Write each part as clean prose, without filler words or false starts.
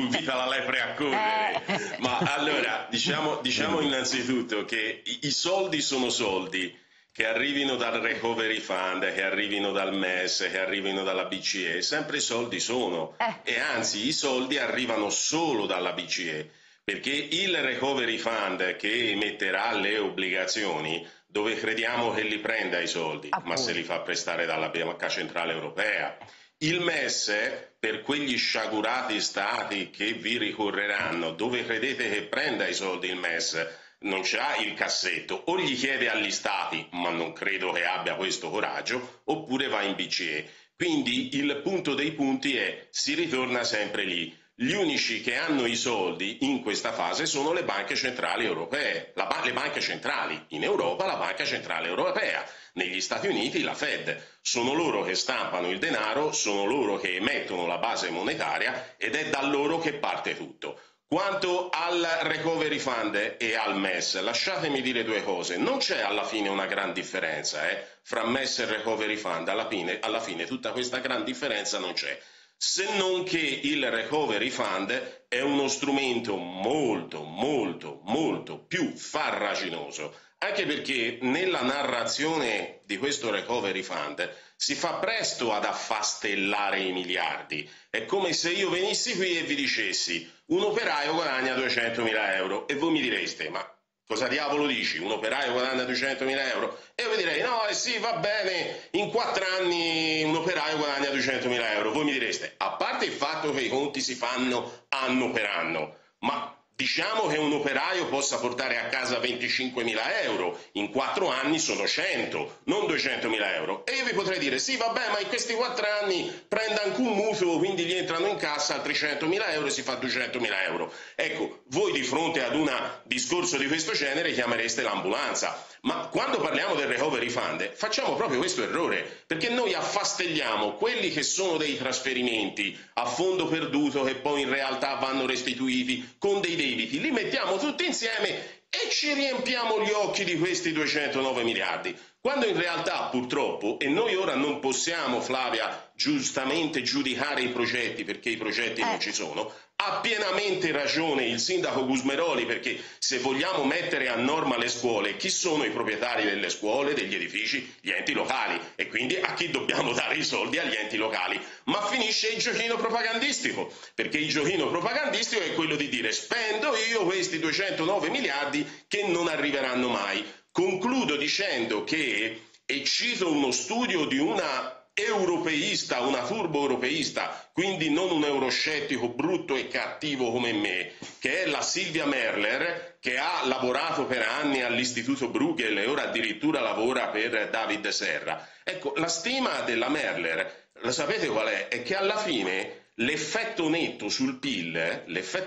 invita la lepre a correre. Ma allora, diciamo innanzitutto che i soldi sono soldi, che arrivino dal Recovery Fund, che arrivino dal MES, che arrivino dalla BCE, sempre soldi sono. E anzi, i soldi arrivano solo dalla BCE, perché il Recovery Fund che emetterà le obbligazioni, dove crediamo che li prenda i soldi? Ma se li fa prestare dalla Banca Centrale Europea. Il MES, per quegli sciagurati stati che vi ricorreranno, dove credete che prenda i soldi il MES? Non c'ha il cassetto, o gli chiede agli stati, ma non credo che abbia questo coraggio, oppure va in BCE. Quindi il punto dei punti è, si ritorna sempre lì. Gli unici che hanno i soldi in questa fase sono le banche centrali europee, le banche centrali, in Europa la Banca Centrale Europea, negli Stati Uniti la Fed. Sono loro che stampano il denaro, sono loro che emettono la base monetaria ed è da loro che parte tutto. Quanto al Recovery Fund e al MES, lasciatemi dire due cose. Non c'è alla fine una gran differenza fra MES e Recovery Fund, alla fine tutta questa gran differenza non c'è. Se non che il Recovery Fund è uno strumento molto, molto, molto più farraginoso, anche perché nella narrazione di questo Recovery Fund si fa presto ad affastellare i miliardi. È come se io venissi qui e vi dicessi un operaio guadagna 200.000 euro e voi mi direste ma cosa diavolo dici? Un operaio guadagna 200.000 euro? E io vi direi no, sì, va bene, in 4 anni un operaio guadagna 200.000 euro. Voi mi direste, a parte il fatto che i conti si fanno anno per anno, ma diciamo che un operaio possa portare a casa 25.000 euro, in 4 anni sono 100, non 200.000 euro. E io vi potrei dire, sì vabbè, ma in questi 4 anni prende anche un mutuo, quindi gli entrano in cassa altri 100.000 euro e si fa 200.000 euro. Ecco, voi di fronte ad un discorso di questo genere chiamereste l'ambulanza. Ma quando parliamo del Recovery Fund facciamo proprio questo errore, perché noi affastelliamo quelli che sono dei trasferimenti a fondo perduto che poi in realtà vanno restituiti con dei debiti, li mettiamo tutti insieme e ci riempiamo gli occhi di questi 209 miliardi, quando in realtà purtroppo, e noi ora non possiamo, Flavia, giustamente giudicare i progetti perché i progetti non ci sono, ha pienamente ragione il sindaco Gusmeroli, perché se vogliamo mettere a norma le scuole, chi sono i proprietari delle scuole, degli edifici? Gli enti locali, e quindi a chi dobbiamo dare i soldi? Agli enti locali. Ma finisce il giochino propagandistico, perché il giochino propagandistico è quello di dire spendo io questi 209 miliardi che non arriveranno mai. Concludo dicendo che, e cito uno studio di una europeista, una turbo europeista, quindi non un euroscettico brutto e cattivo come me, che è la Silvia Merler, che ha lavorato per anni all'Istituto Bruegel e ora addirittura lavora per David Serra. Ecco, la stima della Merler, lo sapete qual è? È che alla fine l'effetto netto sul PIL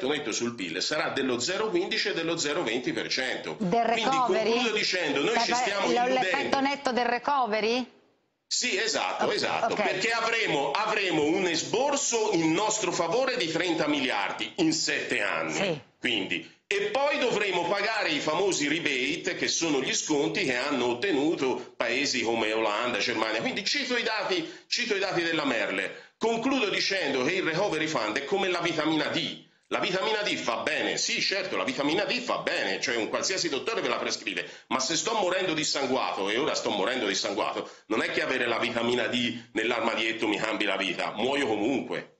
sarà dello 0,15 e dello 0,20%. Quindi concludo dicendo, noi ci stiamo illudendo. L'effetto netto del recovery? Sì, esatto, Okay. perché avremo un esborso in nostro favore di 30 miliardi in 7 anni. Sì. Quindi, e poi dovremo pagare i famosi rebate, che sono gli sconti che hanno ottenuto paesi come Olanda, Germania. Quindi cito i dati della Merle. Concludo dicendo che il Recovery Fund è come la vitamina D. La vitamina D fa bene, sì certo, la vitamina D fa bene, cioè un qualsiasi dottore ve la prescrive, ma se sto morendo dissanguato, e ora sto morendo dissanguato, non è che avere la vitamina D nell'armadietto mi cambi la vita, muoio comunque.